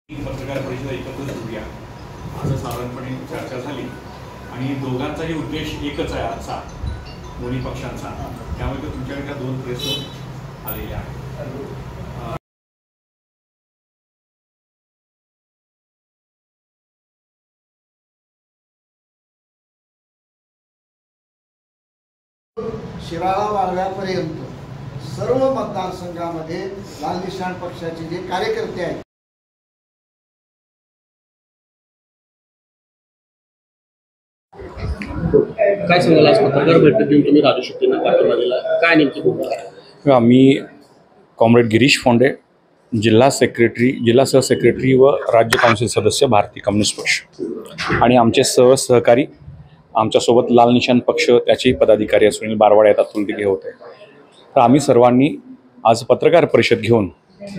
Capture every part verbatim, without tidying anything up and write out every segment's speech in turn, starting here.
पत्रकार परिषद एकत्रच करूया असं साधारणपणे चर्चा झाली आणि दोघांचाही उद्देश एकच आहे आजचा दोन्ही पक्षांचा। त्यामुळे तुमच्याकडे दोन प्रेस नोट आलेले आहेत। शिराळा वाळव्यापर्यंत सर्व मतदारसंघामध्ये लाल निशाण पक्षाचे जे कार्यकर्ते आहेत काय सांगाल, आज पत्रकार बैठक घेऊन तुम्ही राजू शेट्टींना पाठिंबा दिला, काय नेमकी भूमिका? आम्ही कॉम्रेड गिरीश फोंडे, जिल्हा सेक्रेटरी जिल्हा सहसेक्रेटरी व राज्य काउन्सिल सदस्य भारतीय कम्युनिस्ट पक्ष आणि आमचे सह सहकारी आमच्यासोबत लाल निशाण पक्ष त्याचे पदाधिकारी सुनील बारवाडे आहेत, अतुल दिघे होते। तर आम्ही सर्वांनी आज पत्रकार परिषद घेऊन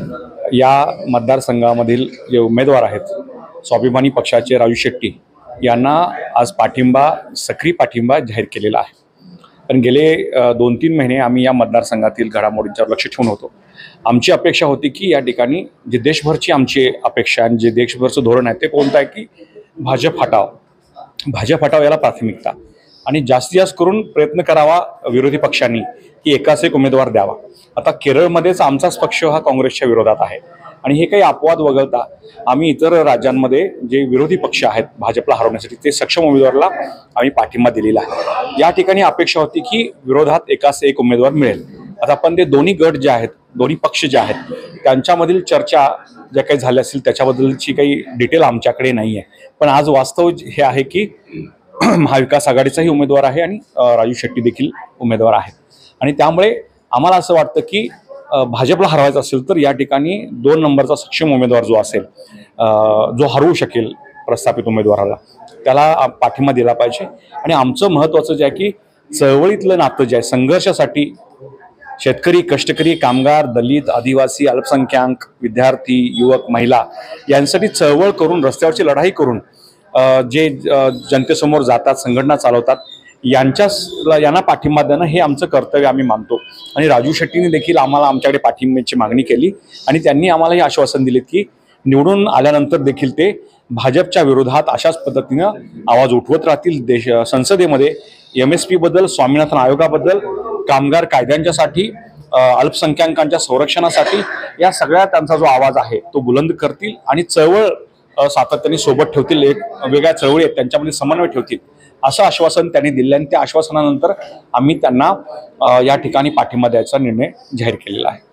या मतदारसंघामधील जे उमेदवार आहेत स्वाभिमानी पक्षाचे राजू शेट्टी यांना आज पाठिंबा सक्रिय पाठिंबा जाहीर केलेला आहे। पण गेले दोन तीन महिने आम्ही या मतदारसंघातील घडामोडींच्यावर लक्ष ठेवून होतो। आमची अपेक्षा होती की या ठिकाणी जे देशभरची आमची अपेक्षा आणि जे देशभरचं धोरण आहे ते कोणतं आहे की भाजप हटाव भाजप हटाव याला प्राथमिकता आणि जास्तीत जास्त करून प्रयत्न करावा विरोधी पक्षांनी की एकाच एक उमेदवार द्यावा। आता केरळमध्येच आमचाच पक्ष हा काँग्रेसच्या विरोधात आहे आणि हे काही अपवाद वगळता आम्ही इतर राज्यांमध्ये जे विरोधी पक्ष आहेत भाजपला हरवण्यासाठी ते सक्षम उमेदवाराला आम्ही पाठिंबा दिलेला आहे। या ठिकाणी अपेक्षा होती की विरोधात एकाच एक उमेदवार मिळेल। आता आपण ते दोन्ही गट जे आहेत दोन्ही पक्ष जे आहेत त्यांच्यामधील चर्चा ज्या काही झाल्या असतील त्याच्याबद्दलची काही डिटेल आमच्याकडे नाही आहे। पण आज वास्तव हे आहे की महाविकास आघाडीचाही उमेदवार आहे आणि राजू शेट्टी देखील उमेदवार आहेत आणि त्यामुळे आम्हाला असं वाटतं की भाजपला हरवायचं असेल तर या ठिकाणी दोन नंबरचा सक्षम उमेदवार जो असेल जो हरवू शकेल प्रस्थापित उमेदवाराला त्याला पाठिंबा दिला पाहिजे। आणि आमचं महत्त्वाचं जे आहे की चळवळीतलं नातं जे आहे संघर्षासाठी शेतकरी कष्टकरी कामगार दलित आदिवासी अल्पसंख्याक विद्यार्थी युवक महिला यांसाठी चळवळ करून रस्त्यावरची लढाई करून जे जनतेसमोर जातात संघटना चालवतात यांच्या यांना पाठिंबा देणं हे आमचं कर्तव्य आम्ही मानतो। आणि राजू शेट्टींनी देखील आम्हाला आमच्याकडे पाठिंब्याची मागणी केली आणि त्यांनी आम्हाला हे आश्वासन दिले की निवडून आल्यानंतर देखील ते भाजपच्या विरोधात अशाच पद्धतीनं आवाज उठवत राहतील। देश संसदेमध्ये एम एस पी बद्दल स्वामीनाथन आयोगाबद्दल कामगार कायद्यांच्यासाठी अल्पसंख्याकांच्या संरक्षणासाठी या सगळ्या त्यांचा जो आवाज आहे तो बुलंद करतील आणि चळवळ सातत्याने सोबत ठेवतील। एक वेगळ्या चळवळी आहेत त्यांच्यामध्ये समन्वय ठेवतील असं आश्वासन त्यांनी दिलं आणि त्या आश्वासनानंतर आम्ही त्यांना या ठिकाणी पाठिंबा द्यायचा निर्णय जाहीर केलेला आहे।